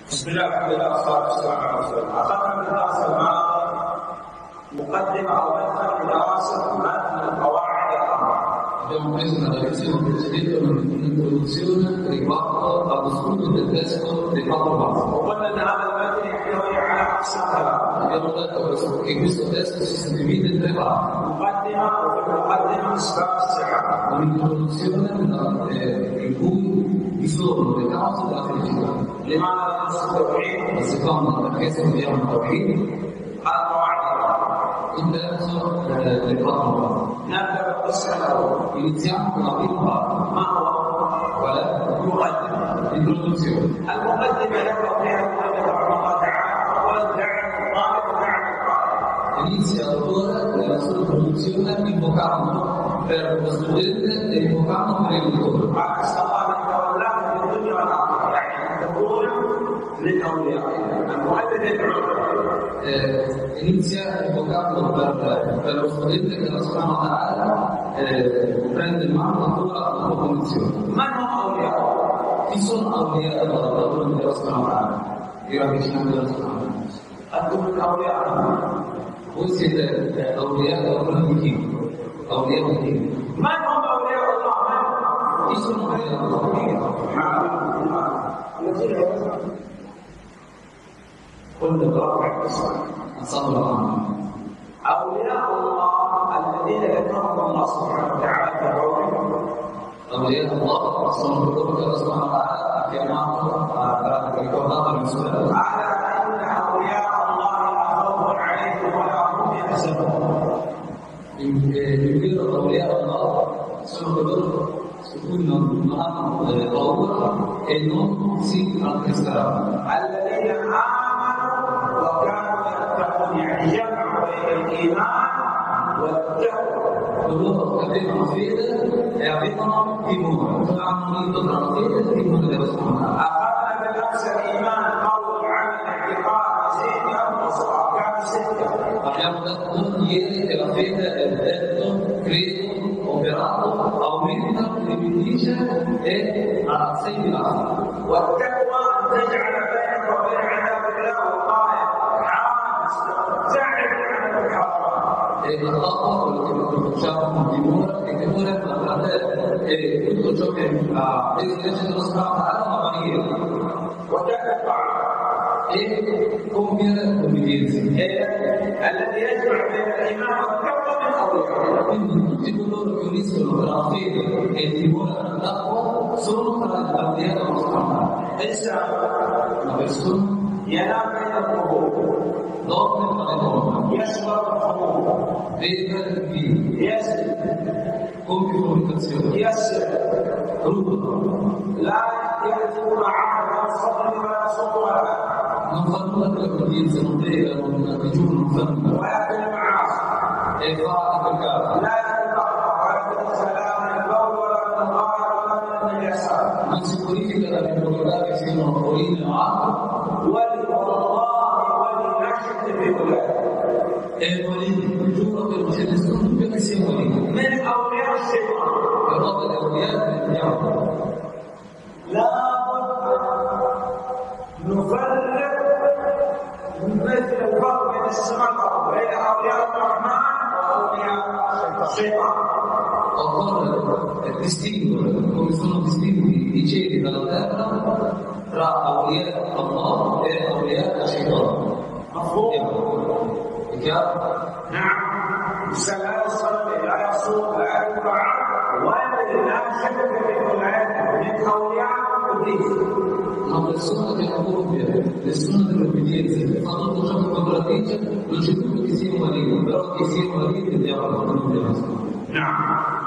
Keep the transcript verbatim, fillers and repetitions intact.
بسم الله الحمد لله والصلاه والسلام على رسول الله. اخذنا في الدرس الماضي مقدمه او مدخل دراسه متن القواعد الاربعه. Abbiamo preso una lezione precedente, un'introduzione riguardo allo studio del testo dei quattro passi. وقلنا ان هذا المتن يحتوي على اقسام ثلاثه. Abbiamo detto che questo testo si suddivide in tre parti. مقدمه وفي المقدمه اسباب السعاده. Un'introduzione in cui vi sono le cause della felicità. لماذا ندرس التوحيد؟ La seconda, perché studiamo il Tawhid. القواعد الاربعه. Il terzo, eh, le quattro parti. نبدا بالقسم الاول. Iniziamo con la prima parte. ما هو؟ Qual è? المقدمه. L'introduzione. المقدمه يقرا فيها المؤلف رحمه الله تعالى اولا دعم الطالب ودعم القارئ. Inizia l'autore nella sua introduzione invocando per lo studente e invocando per il lettore. عكس الله من تولاه في الدنيا والاخره، يعني تكون من اوليائه. المؤلف يدعو Eh, inizia invocando per, per lo studente che la sua Ta'ala eh, prende in mano la tua, la tua condizione. من هم اولياؤه؟ Chi sono awliya Allah della sua Ta'ala? I ravvicinati della sua Ta'ala. انتم من اوليائه. Voi siete eh, awliya di chi? Awliya di chi? من هم اولياء الله؟ Chi sono awliya Allah? قل برفع الصوت. Alzate la mano. اولياء الله الذين ذكرهم الله سبحانه وتعالى في قوله Awliya Allah sono coloro che Allah subhanahu wa ta'ala ha chiamato, ha ricordato nel suo libro. اعلى ان اولياء الله لا خوف عليهم ولا هم يحزنون. Il vero awliya Allah sono coloro su cui non, non hanno eh, paura e non si rattristeranno. الذين امنوا وكانوا يتقون، يعني جمعوا بين الايمان والتقوى. Coloro che avevano fede e avevano timore, cioè hanno unito tra la fede e il timore della sua mano. اخذنا بالامس الايمان قول عمل اعتقاد زيد انقص اركان سته. Abbiamo detto ieri che la fede è il detto, credo, operato, aumenta, diminuisce e ha sei pilastri. والتقوى ان تجعل بينك وبين عذاب الله وقايه حرام تبتعد عن الحرام. E la taqwa, quello che facciamo con timore, e timore tra te e tutto ciò che ha preso invece dello spazio è una barriera. وتتبع E compiere obbedienza. الذي يجمع بين الايمان والتقوى من اوليائه. Quindi tutti coloro che uniscono tra la fede e il timore della taqwa sono tra il barriera dello spazio. انسان Una persona ينام بين القبور، dorme tra le donne, يشرب الخمور، vede il vino, يزني، compie fornicazione, يسرق، ruba, لا يأتون عهد الصبر ولا يصوم ولا non fa nulla per l'accoglienza, non prega, non digiuna, non fa nulla, ويأكل المعاصي، e fa i peccati, لا يتطهر ولا يتغسل لا من البول ولا من الغائط ولا من النجاسات. non si purifica dalle impurità che siano orine o altro, ولي والله ولي لا شك في ولاده. e volendo, giuro che non c'è nessun dubbio che sia volendo, من أولياء الشيطان però delle auliate del diavolo. لا بد نفرق مثل الفرق بين السماء والأرض بين أولياء الرحمن وأولياء الشيطان. Occorre distinguere come sono distinti i cieli dalla terra tra awliya Allah e awliya al-Shaytan. مفهوم؟ È chiaro? نعم. لا يصلي لا يصوم لا يركع ولي لا شك في ولاده من أولياء إبليس. Una persona che non compie nessuna delle obbedienze, che fa tutto ciò che contraddice, non c'è dubbio che sia un marito, però che sia un marito il diavolo non dobbiamo sapere. نعم.